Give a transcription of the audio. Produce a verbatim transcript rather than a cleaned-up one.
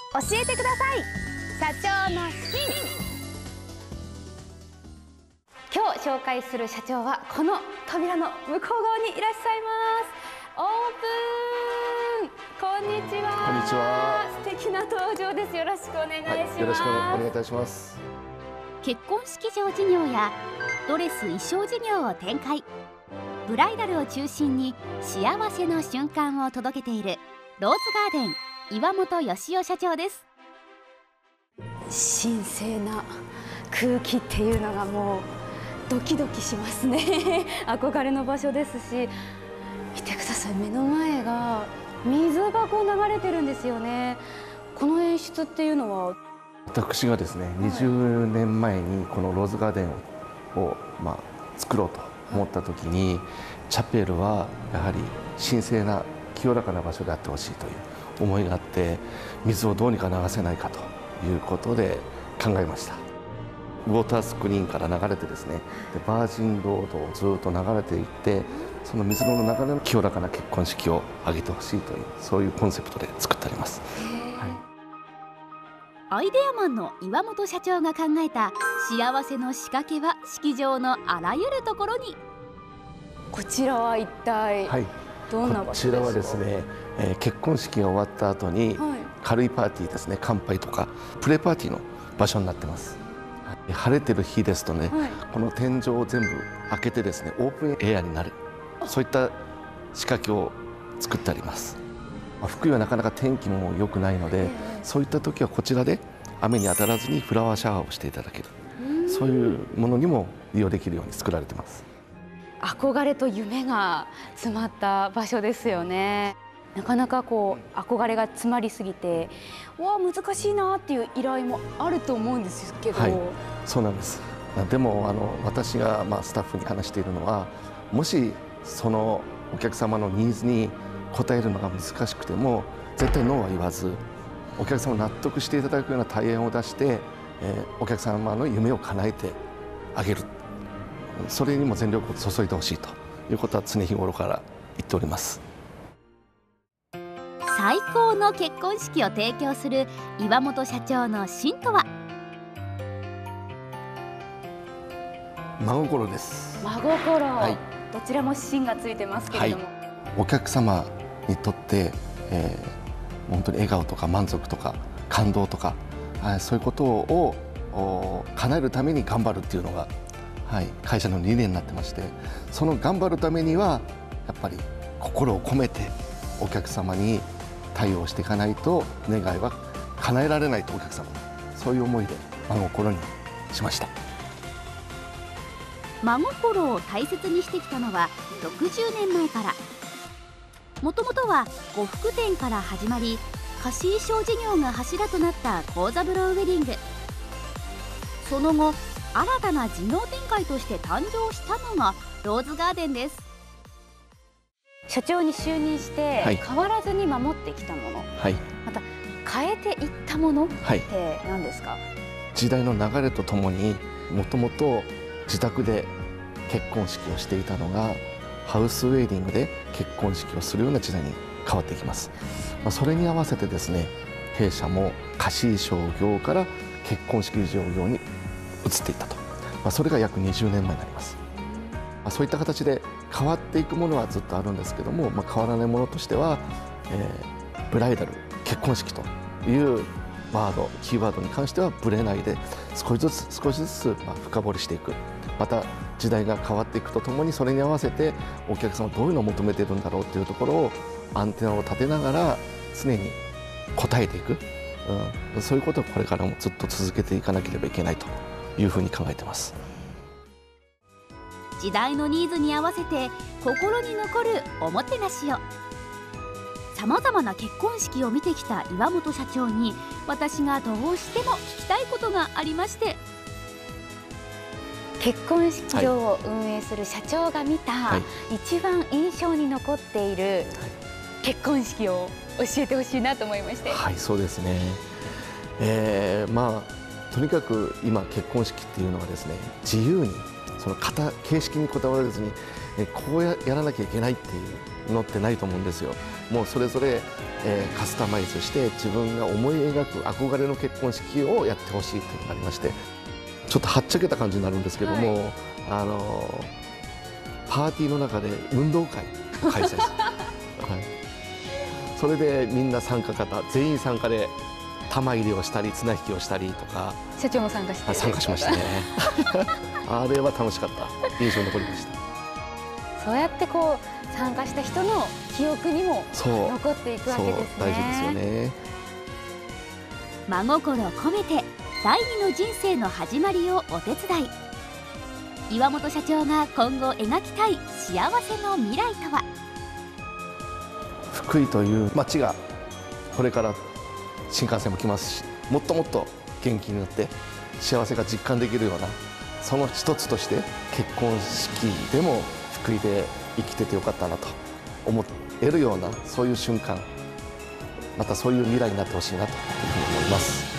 教えてください、社長の真。今日紹介する社長はこの扉の向こう側にいらっしゃいます。オープン。こんにちは。 こんにちは。 素敵な登場です。よろしくお願いします。 はい、よろしくお願いいたします。 結婚式場事業やドレス衣装事業を展開、ブライダルを中心に幸せの瞬間を届けているローズガーデン岩本義雄社長です。 神聖な空気っていうのがもうドキドキしますね憧れの場所ですし、見てください、目の前が水がこう流れてるんですよね。この演出っていうのは、 私がですね、はい、にじゅうねんまえにこのローズガーデンを、まあ、作ろうと思った時に、チャペルはやはり神聖な清らかな場所であってほしいという思いがあって、水をどうにか流せないかということで考えました。ウォータースクリーンから流れてですね、でバージンロードをずっと流れていって、その水の流れの清らかな結婚式を挙げてほしいという、そういうコンセプトで作ってあります。 アイデアマンの岩本社長が考えた幸せの仕掛けは式場のあらゆるところに。 こちらは一体、はい、どんな場所ですか？こちらはですね、えー、結婚式が終わった後に、はい、軽いパーティーですね、乾杯とかプレパーティーの場所になってます。はい、晴れてる日ですとね、はい、この天井を全部開けてですね、オープンエアになる、そういった仕掛けを作ってあります。福井はなかなか天気も良くないので、そういった時はこちらで雨に当たらずにフラワーシャワーをしていただける、そういうものにも利用できるように作られています。 憧れと夢が詰まった場所ですよね。なかなかこう憧れが詰まりすぎて、わあ難しいなっていう依頼もあると思うんですけど、はい、 そうなんです。でもあの私がまあスタッフに話しているのは、もしそのお客様のニーズに応えるのが難しくても絶対ノーは言わず、お客様を納得していただくような対案を出して、えー、お客様の夢を叶えてあげる、それにも全力を注いでほしいということは常日頃から言っております。 最高の結婚式を提供する岩本社長の真とは。 真心です。 真心、 はい、 どちらも真がついてますけれども、はい、 お客様にとって、えー、本当に笑顔とか満足とか感動とか、そういうことを叶えるために頑張るっていうのが、はい、会社の理念になってまして、その頑張るためにはやっぱり心を込めてお客様に対応していかないと願いは叶えられないと、お客様、そういう思いで真心にしました。 真心を大切にしてきたのはろくじゅうねんまえから。もともとは呉服店から始まり、貸衣装事業が柱となった幸三郎ウェディング。その後新たな事業展開として誕生したのがローズガーデンです。 社長に就任して変わらずに守ってきたもの、はい、また変えていったものって何ですか？はい、 時代の流れとともに、もともと自宅で結婚式をしていたのがハウスウェディングで結婚式をするような時代に変わっていきます。まあ、それに合わせてですね、弊社も貸衣装業から結婚式事業に移っていったと、まあ、それが約にじゅうねんまえになります。まあ、そういった形で変わっていくものはずっとあるんですけども、まあ、変わらないものとしては、えー、ブライダル結婚式というワードキーワードに関してはぶれないで、少しずつ少しずつまあ深掘りしていく。また時代が変わっていくとともに、それに合わせてお客様はどういうのを求めているんだろうというところをアンテナを立てながら常に応えていく、うん、そういうことをこれからもずっと続けていかなければいけないというふうに考えています。 時代のニーズに合わせて心に残るおもてなしを。さまざまな結婚式を見てきた岩本社長に、私がどうしても聞きたいことがありまして。 結婚式場を運営する社長が見た、はい、一番印象に残っている結婚式を教えてほしいなと思いまして。 はい、そうですね、えー、まあとにかく今結婚式っていうのはですね、自由にその形形式にこだわらずに、えこう や, やらなきゃいけないっていうのってないと思うんですよ。 もうそれぞれ、えーカスタマイズして自分が思い描く憧れの結婚式をやってほしいというのがありまして、ちょっとはっちゃけた感じになるんですけども、はい、あのパーティーの中で運動会を開催する、はい、それでみんな参加方全員参加で玉入れをしたり綱引きをしたりとか。 社長も参加して参加しましたねあれは楽しかった、印象に残りました。 そうやってこう参加した人の記憶にも残っていくわけですね。 大事ですよね。 真心込めて第二の人生の始まりをお手伝い。岩本社長が今後描きたい幸せの未来とは。 福井という町がこれから新幹線も来ますし、もっともっと元気になって幸せが実感できるような、その一つとして結婚式でも福井で生きててよかったなと思えるような、そういう瞬間、またそういう未来になってほしいなというふうに思います。